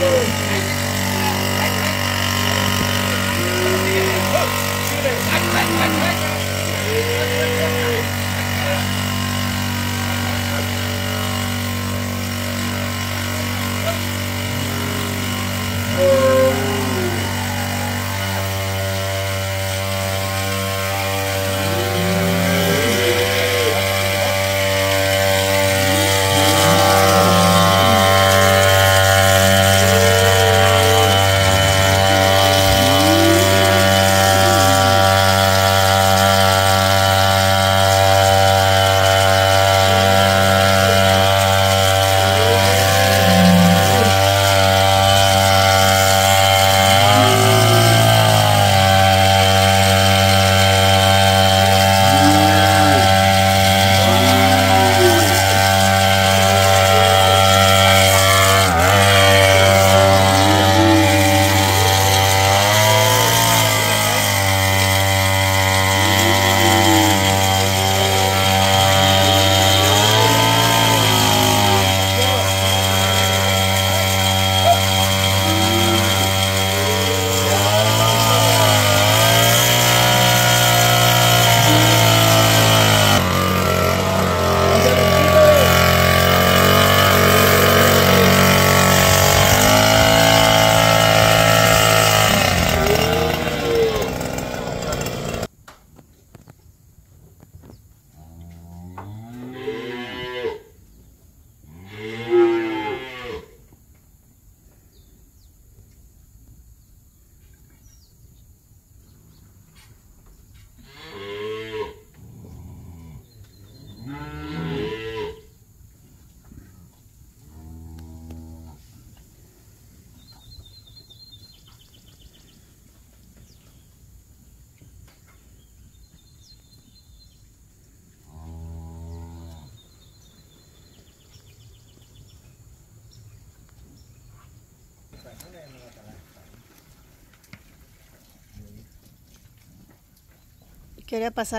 Quería pasar.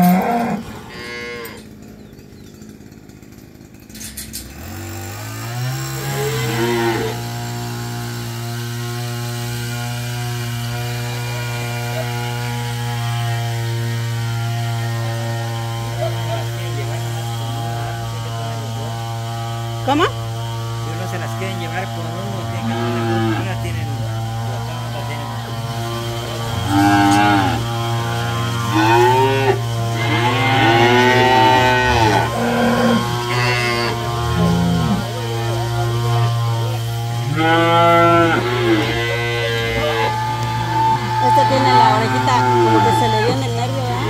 ¿Cómo? Si uno se las quieren llevar con uno, tienen que poner unas tienen botón, otras tienen Este tiene la orejita como que se le dio en el nervio, ¿verdad?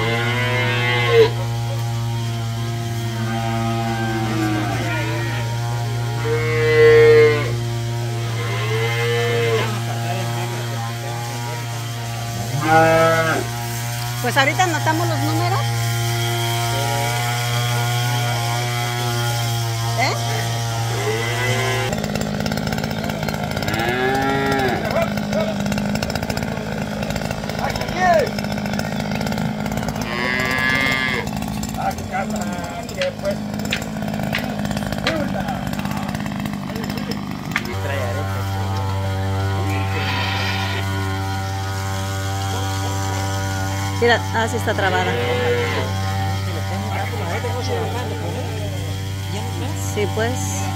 Pues ahorita anotamos los números. ¿Eh? Mira, así está trabada. Sí, pues.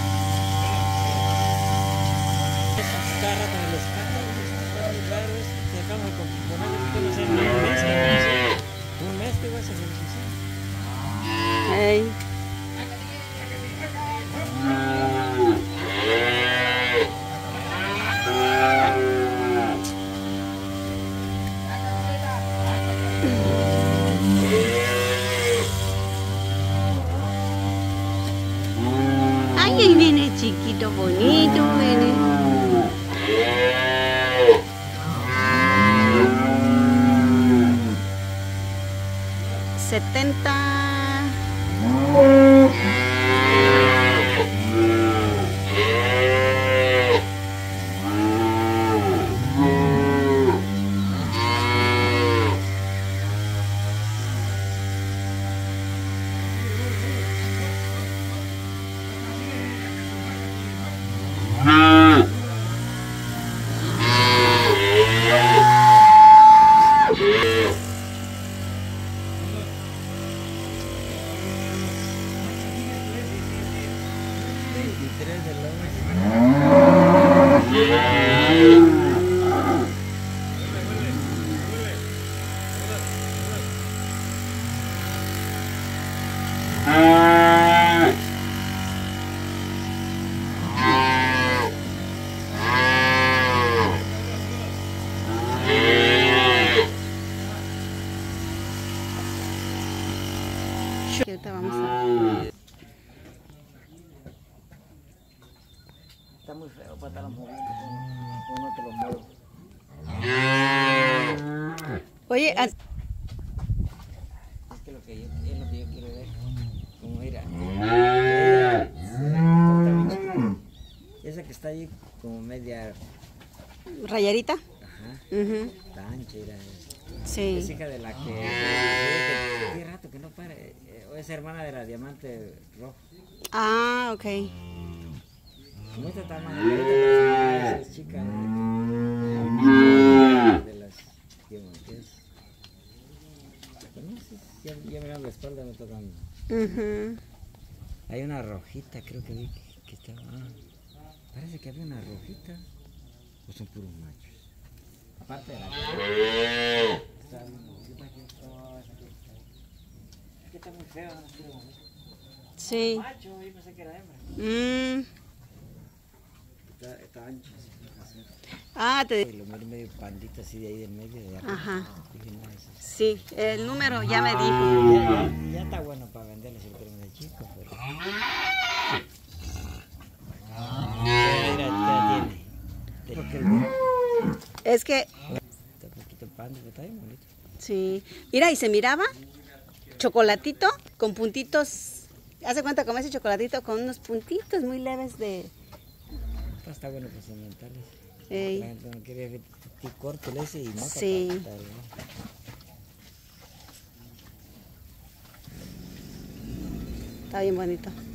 Hey. Ay, ahí viene chiquito, bonito, viene. $70. Ahorita vamos a... Está muy feo para estar moviendo, uno te lo mueve. Oye, Es que es lo que yo quiero ver. Como mira. Esa que está ahí como media. ¿rayarita? Ajá. Ujú. Está ancha, era. Es Sí. hija de la que. Qué rato que no para. O es hermana de la diamante rojo. Ah, ok. Como esta está más delgadita, es chica. De las diamantes. Pero no sé, ya mirando la espalda me tocan. Ujú. Hay una rojita, creo que vi que estaba. Parece que había una rojita. O son puros machos. Aparte de la que está que está muy feo, no quiero ver. Sí. Macho, yo pensé que era hembra. Mm. Está ancho. Ah, te... Lo miro medio pandita así de ahí del medio de acá. Ajá. Dije, no, ese es- Sí, el número ya me dijo. Ya está bueno para venderle si lo quieren de chico, pero. Mira, ya tiene. Porque el Es que, está un poquito pando, pero está bien bonito. sí. Mira, y se miraba chocolatito con puntitos. Hace cuenta como ese chocolatito con unos puntitos muy leves de... Está bueno para cementarles. Ey. La gente no quiere que te corte ese y no Sí. está Está bien bonito.